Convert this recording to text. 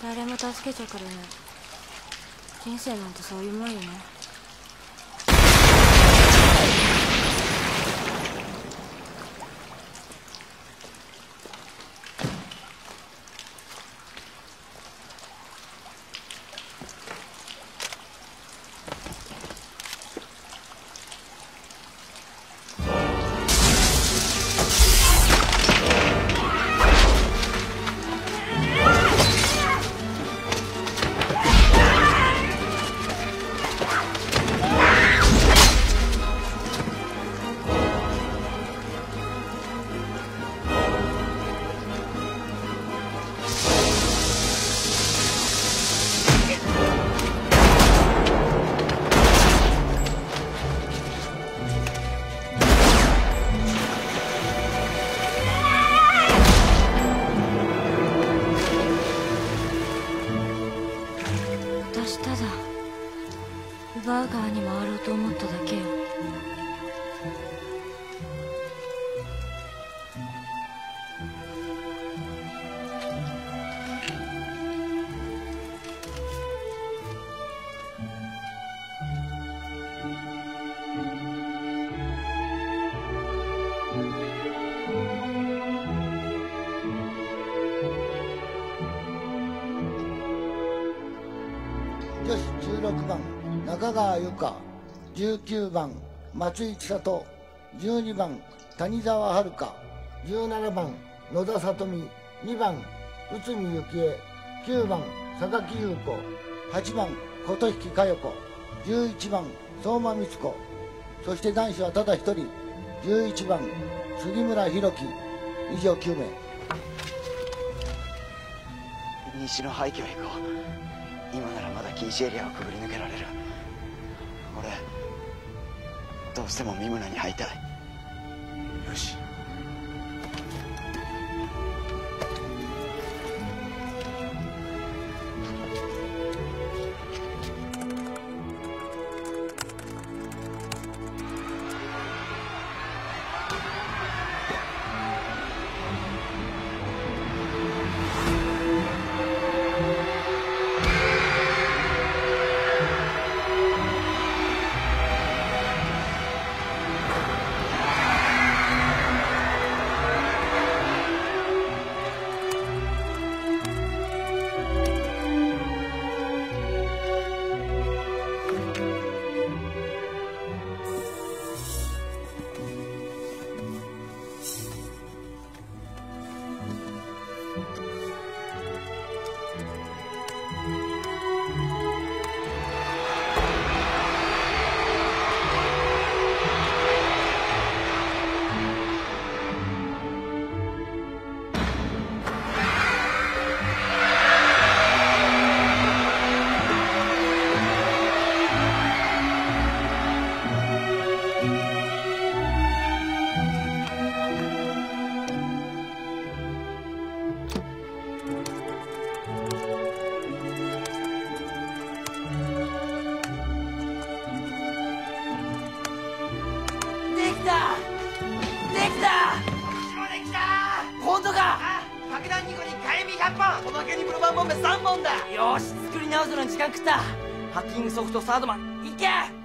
誰も助けちゃくれない。人生なんてそういうもんよね。バーガーに回ろうと思っただけよ。 女子16番中川由香、19番松井千里、12番谷沢遥、17番野田聡美、2番内海幸恵、9番榊優子、8番琴引佳代子、11番相馬光子、そして男子はただ一人、11番杉村博樹。以上9名。 西の廃墟へ行こう。今ならまだ禁止エリアをくぐり抜けられる。俺どうしても三村に会いたい。よし。 爆弾2個に火炎瓶100本、おまけにプロバンボンベ3本だ。よし、作り直すのに時間食った。ハッキングソフトサードマンいけ。